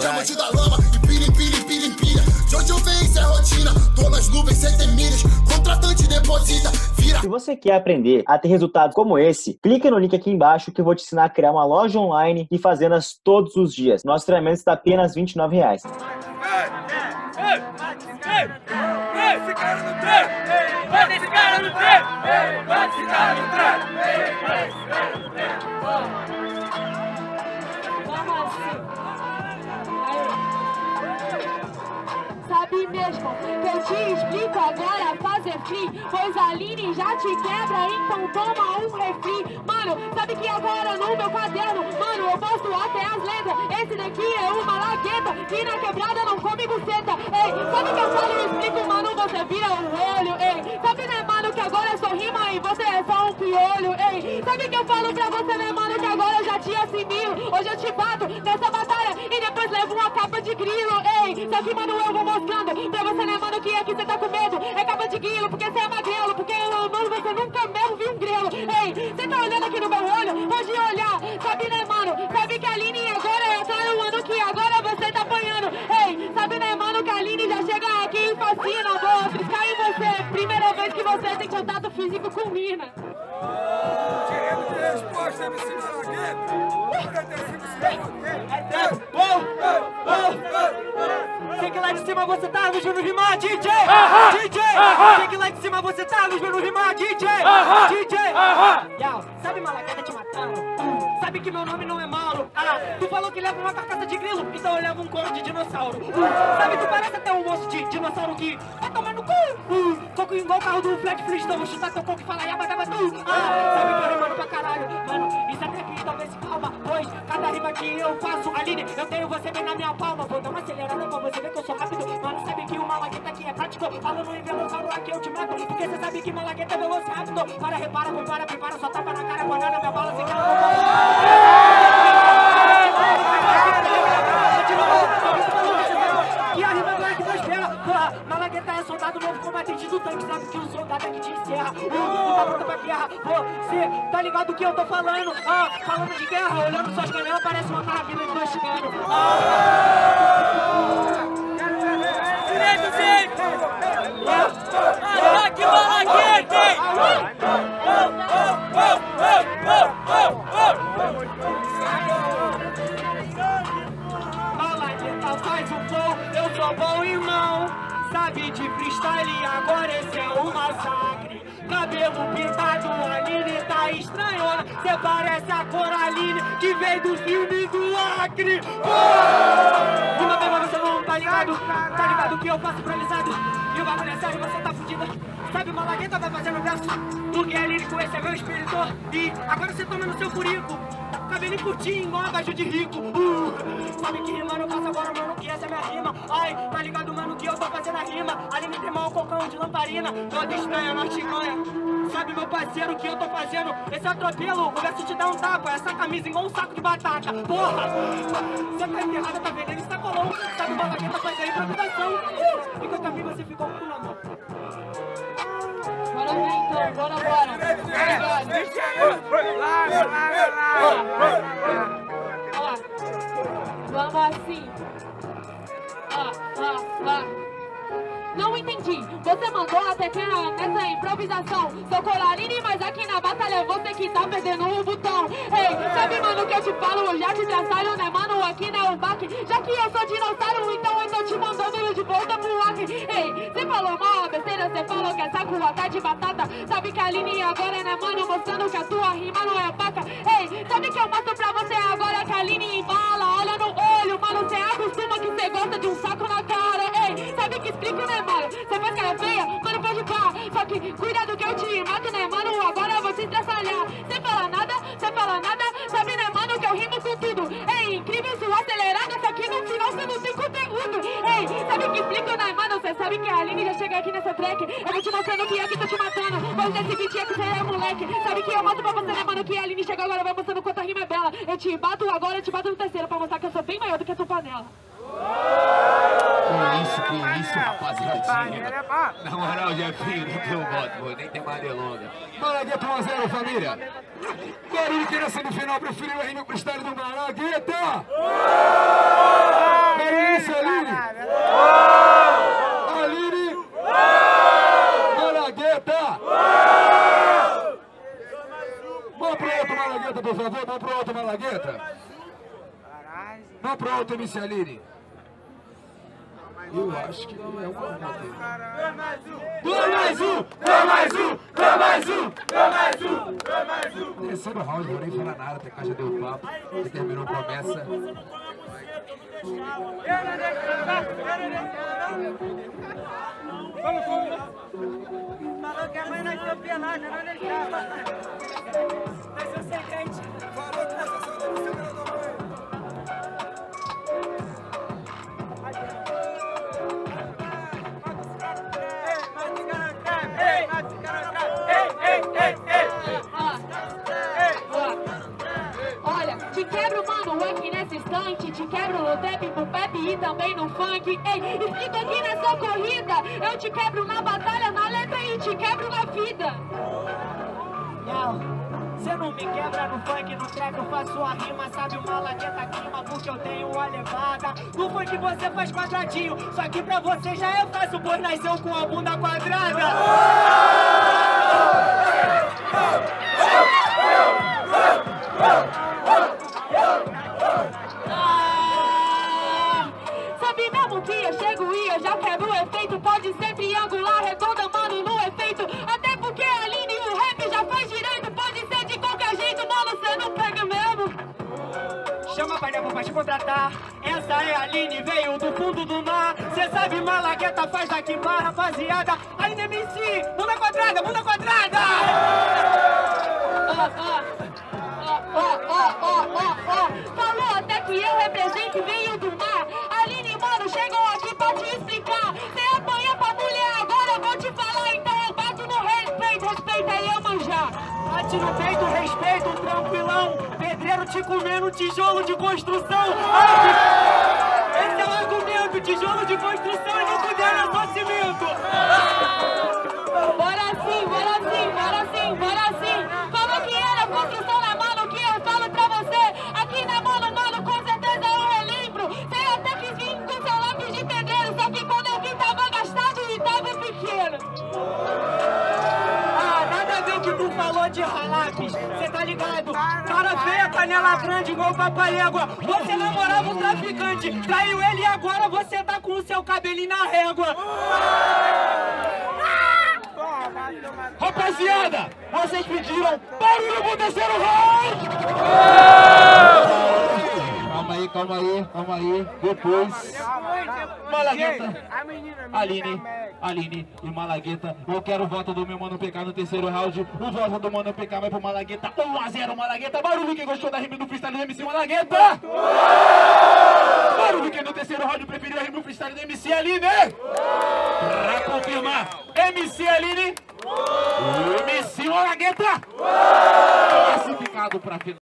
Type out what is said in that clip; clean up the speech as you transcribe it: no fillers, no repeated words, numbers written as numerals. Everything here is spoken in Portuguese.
diamante da lama, empilha, empilha, empilha, empilha. De onde eu venho, isso é rotina. Tô nas nuvens, sem ter milhas. Contratante deposita, vira. Se você quer aprender a ter resultados como esse, clica no link aqui embaixo que eu vou te ensinar a criar uma loja online e fazer todos os dias. Nosso treinamento está apenas R$ 29,00. Esse cara no trap! Bota esse cara no trap! Bota esse cara no trap! Sabe mesmo que eu te explico agora fazer free, pois a Aline já te quebra, então toma um refri. Mano, sabe que agora no meu caderno, mano, eu posto até as letras. Esse daqui é uma lagueta e na quebrada não come buceta. Ei, sabe que eu falo e explico, mano, você vira o olho. Ei, sabe né, mano, que agora é só rima e você é só um piolho. Ei, sabe que eu falo pra você, né, mano, que agora eu já te assimilo. Hoje eu te bato nessa batalha e depois levo uma capa de grilo. Ei, só que, mano, eu vou mostrando pra você, né, mano, que aqui você tá com medo. É capa de grilo, porque você é magrelo. Porque, mano, você nunca mesmo viu um grelo. Ei, você tá olhando aqui no meu olho? Pode olhar, sabe, né, mano? Sabe que a Aline agora tá no ano que agora você tá apanhando. Ei, sabe, né, mano, que a Aline já chega aqui e fascina. Vou triscar em você, primeira vez que você tem contato físico com mina. Direito de resposta, MC Malagueta. Sei que lá de cima você tá nos vendo rimar, DJ! DJ! Sei que lá de cima você tá nos vendo rimar, DJ! DJ! Yau, sabe Malagueta te matando? Sabe que meu nome não é Mauro? Tu falou que leva uma carcaça de grilo, então eu levo um couro de dinossauro. Sabe, tu parece até um moço de dinossauro que vai tomar no cu. Coco igual o carro do Flat Flintstone, chutar teu coco e falar yabadabadu. Sabe que eu rimando pra caralho, mano, isso é trap, então vê se calma. Pois, cada rima que eu faço, Aline, eu tenho você bem na minha palma. Vou dar uma acelerada pra você ver que eu sou rápido. Mano, sabe que o Malagueta aqui é prático. Falando em velosauro, aqui eu te meto. Porque você sabe que Malagueta é veloz e rápido. Para, repara, compara, prepara, só tapa na cara. Banana, minha bala, se que a rima agora que prospera. Porra, Malagueta é soldado novo combatente do tanque. Sabe que o soldado é que te encerra. Tá pronto pra guerra. Você tá ligado que eu tô falando? Falando de guerra, olhando suas canelas, parece uma carabina de 2 canos. Direito, gente! Ataque Malagueta! Malagueta faz um flow, eu sou bom irmão. Sabe de freestyle, agora esse é um massacre. Cabelo pintado, a Aline tá estranhona. Cê parece a Coraline que veio do filme do Acre. Uma vez você não tá ligado. Tá ligado que eu faço improvisado. E o bagulho é sério, você tá fudida. Sabe, Malagueta vai fazendo verso. Porque é lírico, esse é meu espírito. E agora você toma no seu furico. Cabelinho curtinho, igual a baju de rico. Sabe que rima eu faço agora, mano, que essa é minha rima. Ai, tá ligado, mano, que eu tô fazendo a rima. Ali me tem mal cocão de lamparina. Toda estranha, norte ganha. Sabe, meu parceiro, que eu tô fazendo esse atropelo. O verso te dá um tapa, essa camisa igual um saco de batata. Porra, você tá enterrada, tá vendendo sacolão. Sabe, Malagueta faz a improvisação. Enquanto a mim você ficou com o cu na mão. Bora ver então, bora. Vamos assim. Não entendi, você mandou até que nessa improvisação. Sou Coraline, mas aqui na batalha é você que tá perdendo o botão. Ei, sabe, mano, que eu te falo, eu já te traçalho, né, mano, aqui não é um baque. Já que eu sou dinossauro, então eu tô te mandando de volta pro Acre. Ei, você falou mal, besteira, você falou que essa rua tá de batata. Sabe que a Aline agora, né, mano, mostrando que a tua rima não é paca. Ei, sabe que eu mostro pra você agora que a Aline embala. Olha no olho, mano, você acostuma que você gosta de um saco na cara. Ei, sabe que explico, né, mano? Você faz cara feia, mano, pode pá. Só que cuidado que eu te mato, né, mano? Agora eu vou te estraçalhar. Você fala nada, sabe, né, mano, que eu rimo com tudo. Ei, incrível, sua acelerada, só que no final você não tem conteúdo. Ei, sabe que explico, né, mano? Você sabe que a Aline já chega aqui nessa track. Eu vou te mostrando que é que tô te matando. Pois é seguinte, é que você é moleque. Sabe que eu mostro pra você, né, mano, que a Aline chega agora, vai mostrando quanta rima é bela. Eu te bato agora, eu te bato no terceiro, pra mostrar que eu sou bem maior do que a tua panela. Que isso, rapaziadinha. Na moral, Jefinho, não tem um voto, vou nem ter mais delonga. Malagueta 1-0, família. Barulho que na semifinal preferiu a rima pro estádio do Malagueta. favor, mão pro alto, Malagueta. Mão pro alto, MC Aline. Eu acho que ele é uma moda. 2 mais 1, 2 mais 1, 2 mais 1, 2 mais 1, 2 mais 1. Terceiro round, não vou nem falar nada, até cá já deu papo. Ele terminou promessa. Falou que a mãe nasceu pelada, não deixava. Nasceu sem crente. Falou que nasceu sem crente. Olha, te quebro, mano, aqui nesse instante. Te quebro no trap, pro Pepe e também no funk. Ei, explico aqui nessa corrida. Eu te quebro na batalha, na letra e te quebro na vida. Cê não me quebra no funk, no trap eu faço a rima. Sabe o Malagueta clima porque eu tenho a levada. No funk você faz quadradinho, só que pra você já é fácil, pois nasceu com a bunda quadrada. Sabe mesmo que eu chego e eu já quebro o efeito. Pode ser triangular, redonda, mano, no efeito. Até porque a Aline e o rap já faz direito. Pode ser de qualquer jeito, mano, cê não pega mesmo. Chama a painel pra te contratar. Essa é a Aline, veio do fundo do mar. Cê sabe, Malagueta faz daqui pra rapaziada. Aline MC, bunda quadrada, bunda quadrada. Falou até que eu represento e venho do mar. Aline, mano, chegou aqui pra te explicar. Cê apanha pra mulher, agora eu vou te falar. Então eu bato no respeito, respeita aí eu manjar. Bate no peito, respeito, tranquilão. Pedreiro te comendo tijolo de construção. Esse é o argumento, tijolo de construção e não puder é só cimento. Bora sim, bora sim, bora sim, bora sim. Falou que era construção na mano, que eu falo pra você. Aqui na mano, mano, com certeza eu relembro. Sei até que vim com seu lápis de pedreiro, só que quando eu vi tava gastado e tava pequeno. Nada a ver que tu falou de lápis, cê tá ligado? Cara feia, canela grande igual papalégua. Você namorava um traficante, traiu ele e agora você tá com o seu cabelinho na régua. Rapaziada, vocês pediram barulho pro terceiro round! Calma aí. Depois, Malagueta, Aline e Malagueta. Eu quero o voto do meu Mano PK no terceiro round. O voto do Mano PK vai pro Malagueta. 1-0 Malagueta. Barulho quem gostou da rima do freestyle do MC Malagueta. Barulho quem no terceiro round preferiu a rima do freestyle do MC Aline. Pra confirmar, MC Aline, MC Malagueta. Classificado pra final.